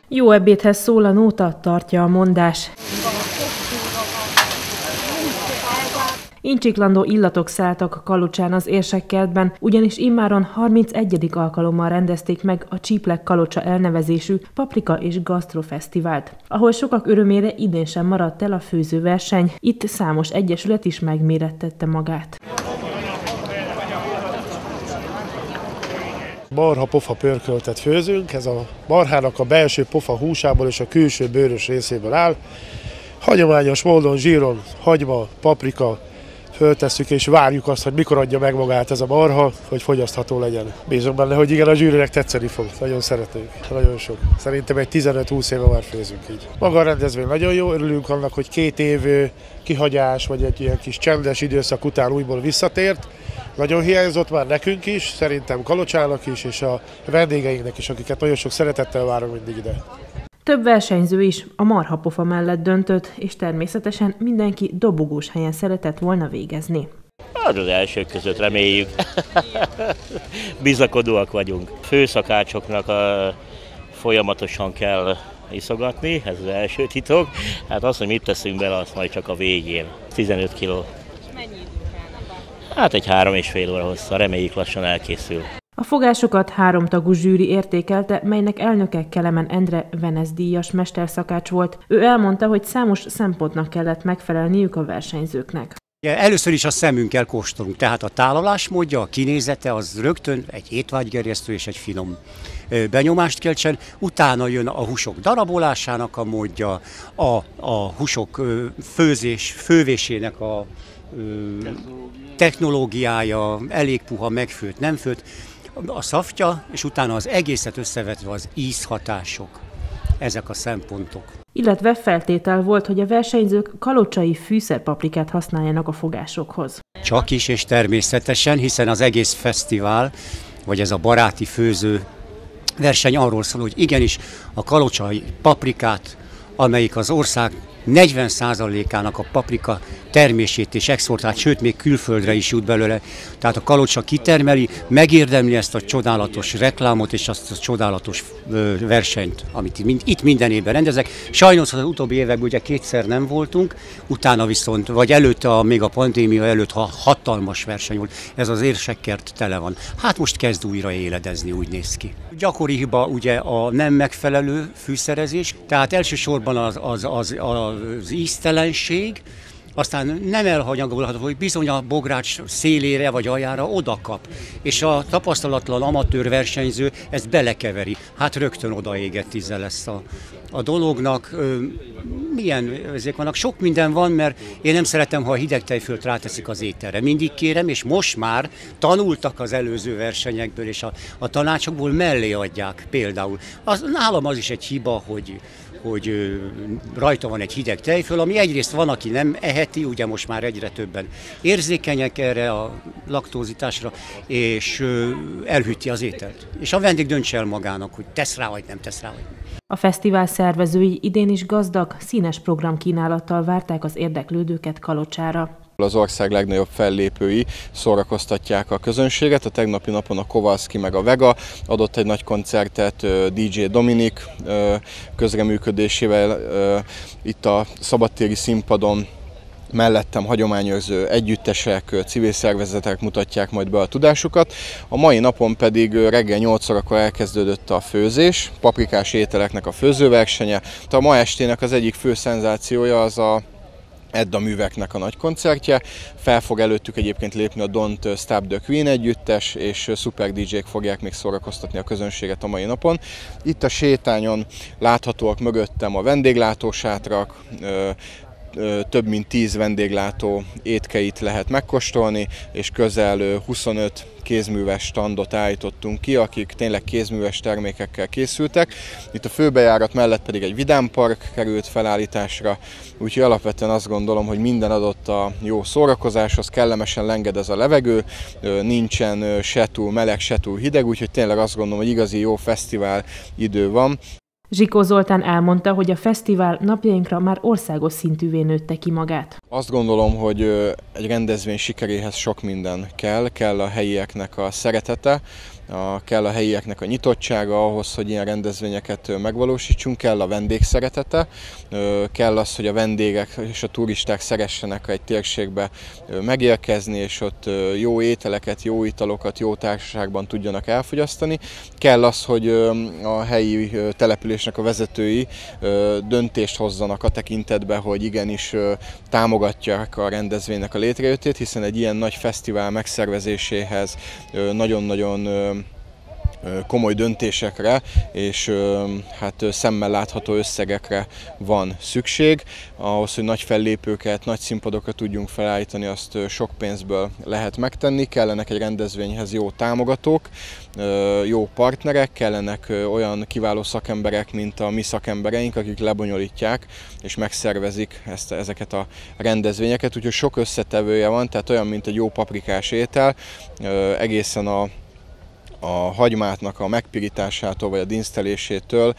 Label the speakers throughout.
Speaker 1: Jó ebédhez szól a nóta, tartja a mondás. Incsiklandó illatok szálltak Kalocsán az Érsekkertben, ugyanis immáron 31. alkalommal rendezték meg a Csíplek Kalocsa elnevezésű Paprika és Gasztrofesztivált, ahol sokak örömére idén sem maradt el a főzőverseny, itt számos egyesület is megmérettette magát.
Speaker 2: Marha-pofa pörköltet főzünk, ez a marhának a belső pofa húsából és a külső bőrös részéből áll. Hagyományos módon zsíron, hagyma, paprika, föltesszük és várjuk azt, hogy mikor adja meg magát ez a marha, hogy fogyasztható legyen. Bízom benne, hogy igen, a zsűrinek tetszeni fog. Nagyon szeretnék. Nagyon sok. Szerintem egy 15-20 éve már főzünk így. Maga a rendezvény nagyon jó, örülünk annak, hogy 2 év kihagyás, vagy egy ilyen kis csendes időszak után újból visszatért. Nagyon hiányzott már nekünk is, szerintem Kalocsának is, és a vendégeinknek is, akiket nagyon sok szeretettel várunk mindig ide.
Speaker 1: Több versenyző is a marhapofa mellett döntött, és természetesen mindenki dobogós helyen szeretett volna végezni.
Speaker 3: Az elsők között reméljük. Bizakodóak vagyunk. Főszakácsoknak folyamatosan kell iszogatni, ez az első titok. Hát azt, hogy mit teszünk bele, azt majd csak a végén. 15 kiló.
Speaker 1: Mennyi idő kellene?
Speaker 3: Hát egy 3,5 óra hossza, reméljük lassan elkészül.
Speaker 1: A fogásokat 3 tagú zsűri értékelte, melynek elnöke Kelemen Endre Venice-díjas mesterszakács volt. Ő elmondta, hogy számos szempontnak kellett megfelelniük a versenyzőknek.
Speaker 4: Először is a szemünkkel kóstolunk, tehát a tálalásmódja, a kinézete az rögtön egy étvágygerjesztő és egy finom benyomást keltsen, utána jön a húsok darabolásának a módja, a húsok fővésének a technológiája, elég puha, megfőtt, nem főtt, a szaftja, és utána az egészet összevetve az ízhatások. Ezek a szempontok.
Speaker 1: Illetve feltétel volt, hogy a versenyzők kalocsai fűszerpaprikát használjanak a fogásokhoz.
Speaker 4: Csak is és természetesen, hiszen az egész fesztivál, vagy ez a baráti főző verseny arról szól, hogy igenis a kalocsai paprikát, amelyik az ország 40%-ának a paprika termését és exportát, sőt még külföldre is jut belőle. Tehát a Kalocsa kitermeli, megérdemli ezt a csodálatos reklámot és azt a csodálatos versenyt, amit itt minden évben rendezek. Sajnos az utóbbi években ugye 2-szer nem voltunk, utána viszont, vagy előtte, még a pandémia előtt hatalmas verseny volt. Ez az Érsekkert tele van. Hát most kezd újra éledezni, úgy néz ki. Gyakori hiba ugye a nem megfelelő fűszerezés, tehát elsősorban az íztelenség, aztán nem elhanyagolható, hogy bizony a bogrács szélére vagy aljára odakap, és a tapasztalatlan amatőr versenyző ezt belekeveri. Hát rögtön odaégett íze lesz a dolognak. Milyen ezek vannak? Sok minden van, mert én nem szeretem, ha a hideg tejfölt ráteszik az ételre. Mindig kérem, és most már tanultak az előző versenyekből, és a tanácsokból mellé adják például. Nálam az is egy hiba, hogy rajta van egy hideg tejföl, ami egyrészt van, aki nem eheti, ugye most már egyre többen érzékenyek erre a laktózitásra, és elhűti az ételt. És a vendég döntse el magának, hogy tesz rá, vagy nem tesz rá. Vagy.
Speaker 1: A fesztivál szervezői idén is gazdag, színes programkínálattal várták az érdeklődőket Kalocsára.
Speaker 5: Az ország legnagyobb fellépői szórakoztatják a közönséget. A tegnapi napon a Kowalski meg a Vega adott egy nagy koncertet DJ Dominik közreműködésével itt a szabadtéri színpadon. Mellettem hagyományőrző együttesek, civil szervezetek mutatják majd be a tudásukat. A mai napon pedig reggel 8 órakor elkezdődött a főzés, paprikás ételeknek a főzőversenye. A ma estének az egyik fő szenzációja az a Edda műveknek a nagy koncertje. Fel fog előttük egyébként lépni a Don't Stop the Queen együttes, és szuper DJ-k fogják még szórakoztatni a közönséget a mai napon. Itt a sétányon láthatóak mögöttem a vendéglátósátrak, több mint 10 vendéglátó étkeit lehet megkóstolni, és közel 25 kézműves standot állítottunk ki, akik tényleg kézműves termékekkel készültek. Itt a főbejárat mellett pedig egy vidámpark került felállításra, úgyhogy alapvetően azt gondolom, hogy minden adott a jó szórakozáshoz, kellemesen lengedez a levegő, nincsen se túl meleg, se túl hideg, úgyhogy tényleg azt gondolom, hogy igazi jó fesztivál idő van.
Speaker 1: Zsikó Zoltán elmondta, hogy a fesztivál napjainkra már országos szintűvé nőtte ki magát.
Speaker 5: Azt gondolom, hogy egy rendezvény sikeréhez sok minden kell a helyieknek a szeretete, kell a helyieknek a nyitottsága ahhoz, hogy ilyen rendezvényeket megvalósítsunk, kell a vendég szeretete, kell az, hogy a vendégek és a turisták szeressenek egy térségbe megérkezni, és ott jó ételeket, jó italokat, jó társaságban tudjanak elfogyasztani. Kell az, hogy a helyi településnek a vezetői döntést hozzanak a tekintetbe, hogy igenis támogatják a rendezvénynek a létrejöttét, hiszen egy ilyen nagy fesztivál megszervezéséhez nagyon-nagyon komoly döntésekre és hát szemmel látható összegekre van szükség. Ahhoz, hogy nagy fellépőket, nagy színpadokat tudjunk felállítani, azt sok pénzből lehet megtenni. Kellenek egy rendezvényhez jó támogatók, jó partnerek, kellenek olyan kiváló szakemberek, mint a mi szakembereink, akik lebonyolítják és megszervezik ezeket a rendezvényeket. Úgyhogy sok összetevője van, tehát olyan, mint egy jó paprikás étel, egészen a hagymátnak a megpirításától vagy a dinsztelésétől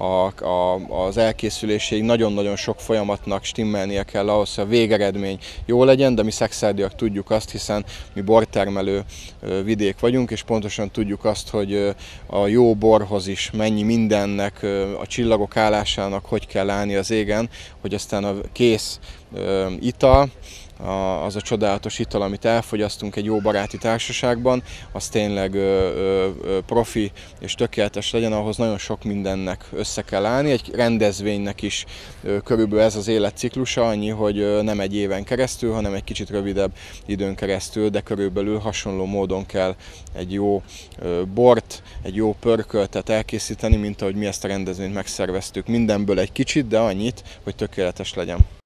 Speaker 5: az elkészüléséig nagyon-nagyon sok folyamatnak stimmelnie kell ahhoz, hogy a végeredmény jó legyen, de mi szekszárdiak tudjuk azt, hiszen mi bortermelő vidék vagyunk, és pontosan tudjuk azt, hogy a jó borhoz is mennyi mindennek, a csillagok állásának hogy kell állni az égen, hogy aztán a kész ital, az a csodálatos ital, amit elfogyasztunk egy jó baráti társaságban, az tényleg profi és tökéletes legyen, ahhoz nagyon sok mindennek össze kell állni. Egy rendezvénynek is körülbelül ez az életciklusa, annyi, hogy nem egy éven keresztül, hanem egy kicsit rövidebb időn keresztül, de körülbelül hasonló módon kell egy jó bort, egy jó pörköltet elkészíteni, mint ahogy mi ezt a rendezvényt megszerveztük. Mindenből egy kicsit, de annyit, hogy tökéletes legyen.